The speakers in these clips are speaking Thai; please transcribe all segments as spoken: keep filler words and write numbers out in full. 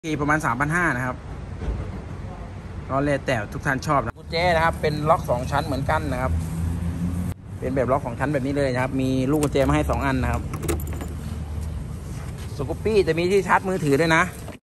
ที่ประมาณ สามพันห้าร้อย นะครับก็เลยแต่ทุกท่านชอบนะกุญแจนะครับเป็นล็อกสองชั้นเหมือนกันนะครับเป็นแบบล็อกของชั้นแบบนี้เลยนะครับมีลูกกุญแจมาให้สองอันนะครับสกูปปี้จะมีที่ชาร์จมือถือด้วยนะ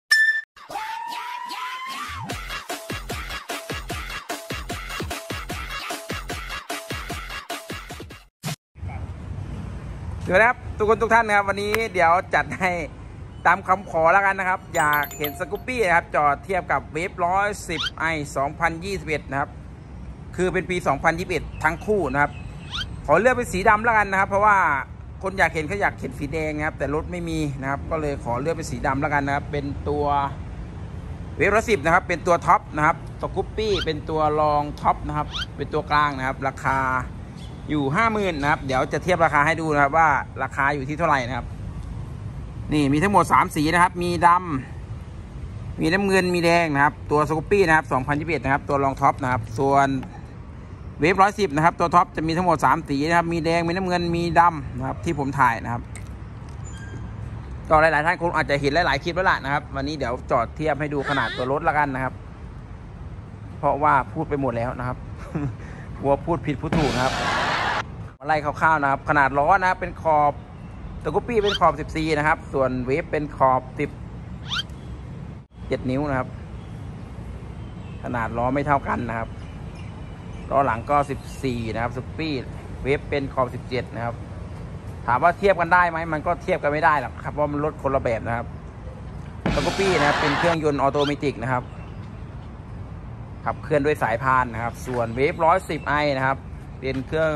สวัสดีครับทุกคนทุกท่านนะครับวันนี้เดี๋ยวจัดให้ตามคำขอแล้วกันนะครับอยากเห็นสกูปปี้นะครับจอดเทียบกับเวฟร้อยสิบไอสองพันยี่สิบเอ็ดนะครับคือเป็นปีสองพันยี่สิบเอ็ดทั้งคู่นะครับขอเลือกเป็นสีดำแล้วกันนะครับเพราะว่าคนอยากเห็นเขาอยากเห็นสีแดงนะครับแต่รถไม่มีนะครับก็เลยขอเลือกเป็นสีดำแล้วกันนะครับเป็นตัวเวฟร้อยสิบนะครับเป็นตัวท็อปนะครับสกูปปี้เป็นตัวรองท็อปนะครับเป็นตัวกลางนะครับราคาอยู่ห้าหมื่นนะครับเดี๋ยวจะเทียบราคาให้ดูนะครับว่าราคาอยู่ที่เท่าไหร่นะครับนี่มีทั้งหมดสามสีนะครับมีดำมีน้ำเงินมีแดงนะครับตัวสกูปปี้นะครับสองพันยี่สิบเอ็ดนะครับตัวรองท็อปนะครับส่วนเวฟร้อยสิบนะครับตัวท็อปจะมีทั้งหมดสามสีนะครับมีแดงมีน้ำเงินมีดำนะครับที่ผมถ่ายนะครับก็หลายๆท่านคงอาจจะเห็นหลายๆคลิปแล้วล่ะนะครับวันนี้เดี๋ยวจอดเทียบให้ดูขนาดตัวรถแล้วกันนะครับเพราะว่าพูดไปหมดแล้วนะครับกลัวพูดผิดพูดถูกนะครับมาไล่คร่าวๆนะครับขนาดล้อนะครับเป็นขอบสกูปปี้เป็นขอบสิบสี่นะครับส่วนเวฟเป็นขอบสิบเจ็ดนิ้วนะครับขนาดล้อไม่เท่ากันนะครับล้อหลังก็สิบสี่นะครับสกูปปี้เวฟเป็นขอบสิบเจ็ดนะครับถามว่าเทียบกันได้ไหมมันก็เทียบกันไม่ได้หรอกครับเพราะมันรถคนละแบบนะครับสกูปปี้นะครับเป็นเครื่องยนต์ออโตเมติกนะครับขับเคลื่อนด้วยสายพานนะครับส่วนเวฟร้อยสิบไอนะครับเป็นเครื่อง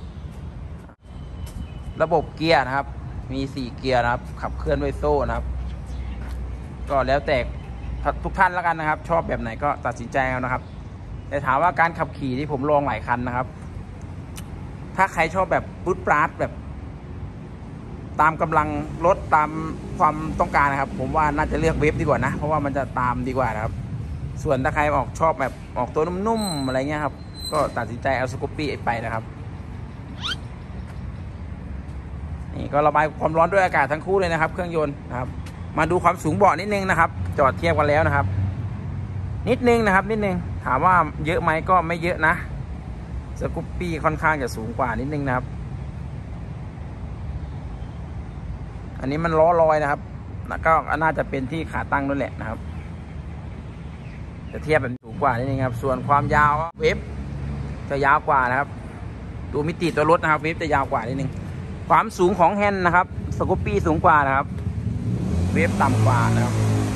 ระบบเกียร์นะครับมีสี่เกียร์นะครับขับเคลื่อนด้วยโซ่นะครับก็แล้วแต่ทุกท่านแล้วกันนะครับชอบแบบไหนก็ตัดสินใจเอานะครับแต่ถามว่าการขับขี่ที่ผมลองหลายคันนะครับถ้าใครชอบแบบปุ๊ดปราดแบบตามกำลังรถตามความต้องการนะครับผมว่าน่าจะเลือกเวฟดีกว่านะเพราะว่ามันจะตามดีกว่านะครับส่วนถ้าใครออกชอบแบบออกตัวนุ่มๆอะไรเงี้ยครับก็ตัดสินใจเอาสกูปปี้ไปนะครับนี่ก็ระบายความร้อนด้วยอากาศทั้งคู่เลยนะครับเครื่องยนต์นะครับมาดูความสูงเบาะนิดนึงนะครับจอดเทียบกันแล้วนะครับนิดนึงนะครับนิดนึงถามว่าเยอะไหมก็ไม่เยอะนะสกูปปี้ค่อนข้างจะสูงกว่านิดนึงนะครับอันนี้มันล้อลอยนะครับก็น่าจะเป็นที่ขาตั้งนั่นแหละนะครับจะเทียบแบบสูงกว่านิดนึงครับส่วนความยาวเวฟจะยาวกว่านะครับดูมิติตัวรถนะครับเวฟจะยาวกว่านิดนึงความสูงของแฮนด์นะครับสกูปปี้สูงกว่านะครับเวฟต่ำกว่านะครับ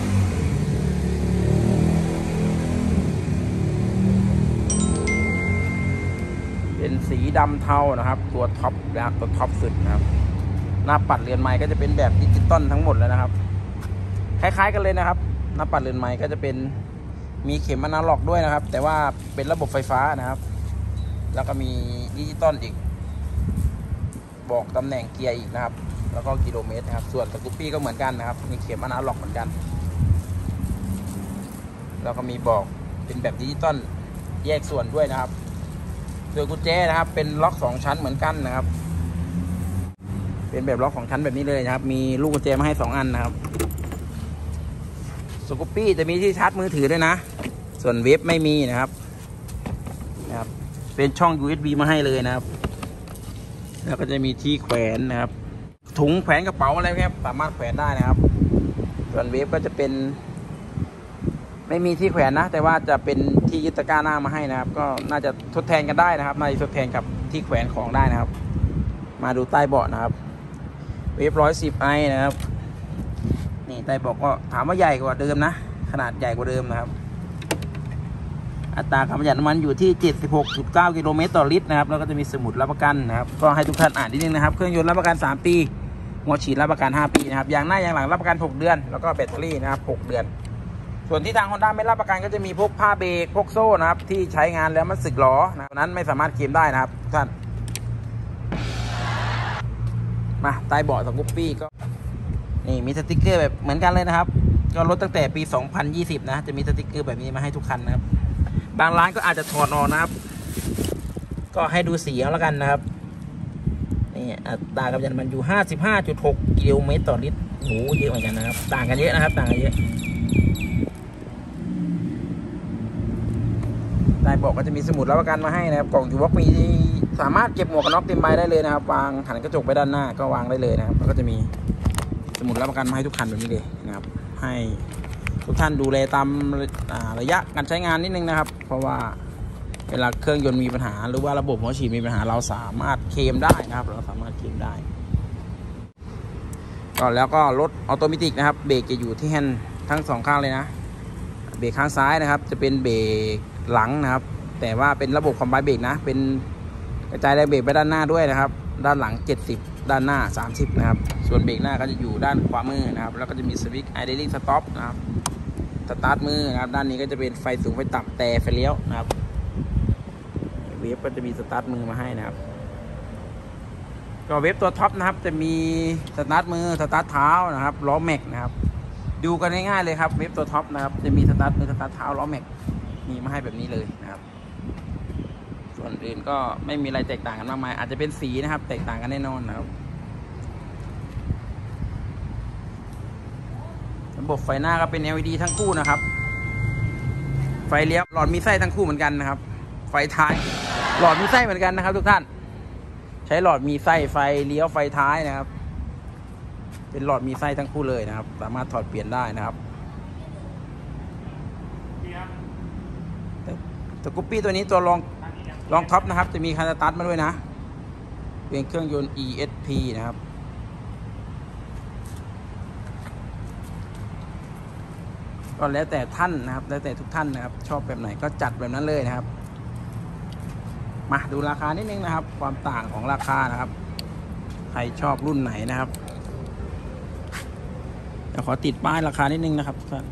เป็นสีดำเทานะครับตัวท็อปนะครับตัวท็อปสุดนะครับหน้าปัดเรือนไม้ก็จะเป็นแบบดิจิตอลทั้งหมดเลยนะครับคล้ายๆกันเลยนะครับหน้าปัดเรือนไม้ก็จะเป็นมีเข็มอนาล็อกด้วยนะครับแต่ว่าเป็นระบบไฟฟ้านะครับแล้วก็มีดิจิตอลอีกบอกตำแหน่งเกียร์อีกนะครับแล้วก็กิโลเมตรนะครับส่วนสกูปปี้ก็เหมือนกันนะครับมีเข็มอนาล็อกเหมือนกันแล้วก็มีบอกเป็นแบบดิจิตอลแยกส่วนด้วยนะครับโดยกุญแจนะครับเป็นล็อกสองชั้นเหมือนกันนะครับเป็นแบบล็อกของชั้นแบบนี้เลยนะครับมีลูกกุญแจมาให้สองอันนะครับสกูปปี้จะมีที่ชาร์จมือถือด้วยนะส่วนเวฟไม่มีนะครับนะครับเป็นช่อง ยู เอส บี มาให้เลยนะครับแล้วก็จะมีที่แขวนนะครับถุงแขวนกระเป๋าอะไรครับสามารถแขวนได้นะครับส่วนเวฟก็จะเป็นไม่มีที่แขวนนะแต่ว่าจะเป็นที่ยึดตะกร้าหน้ามาให้นะครับก็น่าจะทดแทนกันได้นะครับน่าจะทดแทนกับที่แขวนของได้นะครับมาดูใต้เบาะนะครับเวฟร้อยสิบไอนะครับนี่ใต้เบาะก็ถามว่าใหญ่กว่าเดิมนะขนาดใหญ่กว่าเดิมนะครับอัตราการประหยัดน้ำมันอยู่ที่ เจ็ดสิบหกจุดเก้า กิโลเมตรต่อลิตรนะครับแล้วก็จะมีสมุดรับประกันนะครับก็ให้ทุกท่านอ่านนิดนึงนะครับเครื่องยนต์รับประกันสามปีหัวฉีดรับประกันห้าปีนะครับยางหน้ายางหลังรับประกันหกเดือนแล้วก็แบตเตอรี่นะครับหกเดือนส่วนที่ทาง Honda ไม่รับประกันก็จะมีพวกผ้าเบรกพวกโซ่นะครับที่ใช้งานแล้วมันสึกหรอนะนั้นไม่สามารถเคลมได้นะครับท่านมาใต้เบาะสกูปปี้ก็นี่มีสติ๊กเกอร์แบบเหมือนกันเลยนะครับก็รถตั้งแต่ปีสองพันยี่สิบนะจะมีสติ๊กเกอร์แบบนี้มาให้ทุกคันนะครับบางร้านก็อาจจะถอดออกนะครับก็ให้ดูสีเอาแล้วกันนะครับนี่อัตราการประหยัดน้ำมันอยู่ ห้าสิบห้าจุดหก กิโลเมตรต่อลิตรโหเยอะเหมือนกันนะครับต่างกันเยอะนะครับต่างกันเยอะใต้เบาะก็จะมีสมุดรับประกันมาให้นะครับกล่องยูบ็อกมีสามารถเก็บหมวกกันน็อกเต็มใบได้เลยนะครับวางหันกระจกไปด้านหน้าก็วางได้เลยนะครับแล้วก็จะมีสมุดรับประกันมาให้ทุกคันแบบนี้เลยนะครับให้ทุกท่านดูแลตามระยะการใช้งานนิดนึงนะครับเพราะว่าเวลาเครื่องยนต์มีปัญหาหรือว่าระบบหัวฉีดมีปัญหาเราสามารถเคลมได้นะครับเราสามารถเคลมได้ก็แล้วก็รถออโตเมติกนะครับเบรกจะอยู่ที่แฮนด์ทั้งสองข้างเลยนะเบรกข้างซ้ายนะครับจะเป็นเบรกหลังนะครับแต่ว่าเป็นระบบคอมไบเบรกนะเป็นกระจายแรงเบรกไปด้านหน้าด้วยนะครับด้านหลังเจ็ดสิบด้านหน้าสามสิบนะครับส่วนเบรกหน้าก็จะอยู่ด้านขวามือนะครับแล้วก็จะมีสวิตช์ไอเดลลิ่งสต็อปนะครับสตาร์ทมือนะครับด้านนี้ก็จะเป็นไฟสูงไฟต่ำแต่ไฟเลี้ยวนะครับเวฟก็จะมีสตาร์ทมือมาให้นะครับก็เวฟตัวท็อปนะครับจะมีสตาร์ทมือสตาร์ทเท้านะครับล้อแม็กนะครับดูกันง่ายๆเลยครับเวฟตัวท็อปนะครับจะมีสตาร์ทมือสตาร์ทเท้าล้อแม็กมีมาให้แบบนี้เลยนะครับส่วนอื่นก็ไม่มีอะไรแตกต่างกันมากมายอาจจะเป็นสีนะครับแตกต่างกันแน่นอนนะครับระบบไฟหน้าก็เป็น แอล อี ดี ทั้งคู่นะครับไฟเลี้ยวหลอดมีไส้ทั้งคู่เหมือนกันนะครับไฟท้ายหลอดมีไส้เหมือนกันนะครับทุกท่านใช้หลอดมีไส้ไฟเลี้ยวไฟท้ายนะครับเป็นหลอดมีไส้ทั้งคู่เลยนะครับสามารถถอดเปลี่ยนได้นะครับสกูปปี้ตัวนี้ตัวรองรองท็อปนะครับจะมีคันสตาร์ทมาด้วยนะเป็นเครื่องยนต์ อี เอส พี นะครับก็แล้วแต่ท่านนะครับแล้วแต่ทุกท่านนะครับชอบแบบไหนก็จัดแบบนั้นเลยนะครับมาดูราคานิดนึงนะครับความต่างของราคานะครับใครชอบรุ่นไหนนะครับเดี๋ยวขอติดป้ายราคานิดนึงนะครับทุกท่าน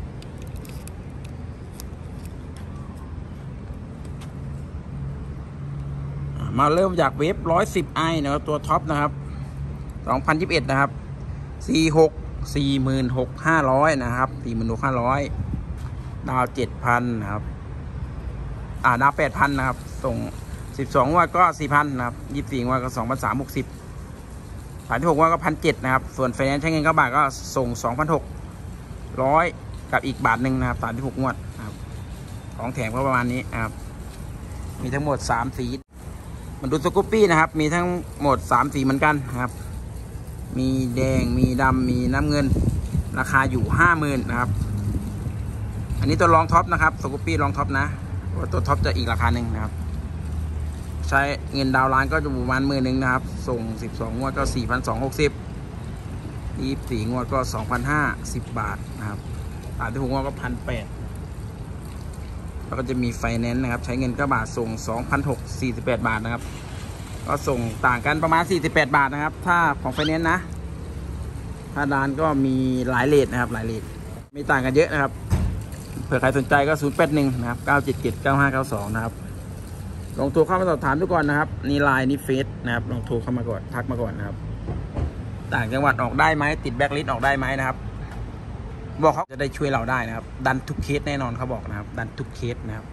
มาเริ่มจากเวฟร้อยสิบไอนะครับตัวท็อปนะครับสองพันยี่สิบเอ็ดนะครับสี่หกสี่หมื่นหกห้าร้อยนะครับสี่หมื่นหกห้าร้อยดาวเจ็ดพันนะครับอ่าดาวแปดพันนะครับส่งสิบสองงวดก็สี่พันนะครับยี่สิบสี่งวดก็สองพันสามหกสิบสามที่หกงวดก็พันเจ็ดนะครับส่วนไฟแนนซ์ใช้เงินเก้าบาทก็ส่งสองพันหกร้อยกับอีกบาทหนึ่งนะครับสามที่หกงวดนะครับของแถมก็ประมาณนี้นะครับมีทั้งหมดสามสีมันดูสกูปปี้นะครับมีทั้งหมดสามสีเหมือนกันนะครับมีแดงมีดำมีน้ำเงินราคาอยู่ห้าหมื่นนะครับอันนี้ตัวรองท็อปนะครับสกูปปี้รองท็อปนะตัวท็อปจะอีกราคาหนึ่งนะครับใช้เงินดาวน์ร้านก็จะประมาณหมื่นหนึ่งนะครับส่งสิบสองงวดก็สี่พันสองร้อยหกสิบยี่สิบสี่งวดก็สองพันห้าสิบบาทนะครับสามที่หกงวดก็พันแปดแล้วก็จะมีไฟแนนซ์นะครับใช้เงินเก้าบาทส่งสองพันหกร้อยสี่สิบแปดบาทนะครับก็ส่งต่างกันประมาณสี่สิบแปดบาทนะครับถ้าของไฟแนนซ์นะถ้าร้านก็มีหลายเลทนะครับหลายเลทไม่ต่างกันเยอะนะครับเผื่อใครสนใจก็ศูนย์แปดหนึ่งนะครับเก้าเจ็ดเจ็ดเก้าห้าเก้าสองนะครับลองโทรเข้ามาสอบถามทุกคนนะครับนี่ไลน์นี่เฟซนะครับลองโทรเข้ามาก่อนทักมาก่อนนะครับต่างจังหวัดออกได้ไหมติดแบ็คลิสต์ออกได้ไหมนะครับบอกเขาจะได้ช่วยเราได้นะครับดันทุกเคสแน่นอนเขาบอกนะครับดันทุกเคสนะครับ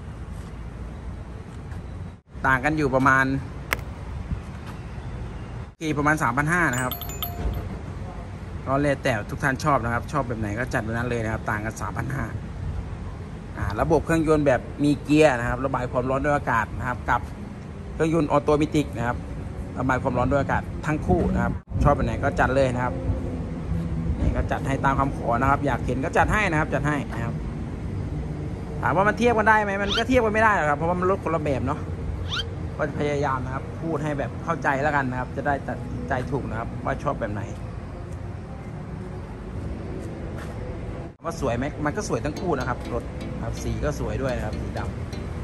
ต่างกันอยู่ประมาณกี่ประมาณ สามพันห้าร้อย นะครับก็เลยแต่ทุกท่านชอบนะครับชอบแบบไหนก็จัดแบบนั้นเลยนะครับต่างกัน สามพันห้าร้อย อ่าระบบเครื่องยนต์แบบมีเกียร์นะครับระบายความร้อนด้วยอากาศนะครับกับเครื่องยนต์ออโตเมติกนะครับระบายความร้อนด้วยอากาศทั้งคู่นะครับชอบแบบไหนก็จัดเลยนะครับนี่ก็จัดให้ตามคำขอนะครับอยากเห็นก็จัดให้นะครับจัดให้นะครับถามว่ามันเทียบกันได้ไหมมันก็เทียบกันไม่ได้หรอกครับเพราะว่ามันรถคนละแบบเนาะก็พยายามนะครับพูดให้แบบเข้าใจแล้วกันนะครับจะได้ตัดใจถูกนะครับว่าชอบแบบไหนว่าสวยไหมมันก็สวยทั้งคู่นะครับรถครับสีก็สวยด้วยนะครับสีดำ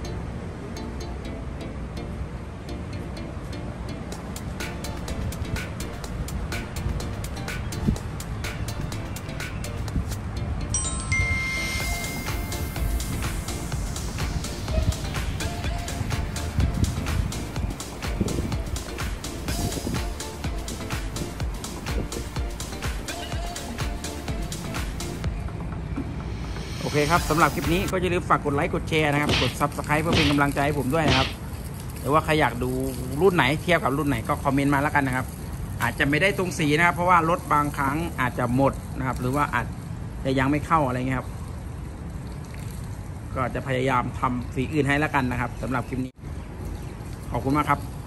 โอเคครับสำหรับคลิปนี้ก็อย่าลืมฝากกดไลค์กดแชร์นะครับกด ซับสไครบ์ เพื่อเป็นกำลังใจให้ผมด้วยนะครับหรือว่าใครอยากดูรุ่นไหนเทียบกับรุ่นไหนก็คอมเมนต์มาแล้วกันนะครับอาจจะไม่ได้ตรงสีนะครับเพราะว่ารถบางครั้งอาจจะหมดนะครับหรือว่าอาจจะยังไม่เข้าอะไรเงี้ยครับก็จะพยายามทำสีอื่นให้แล้วกันนะครับสำหรับคลิปนี้ขอบคุณมากครับ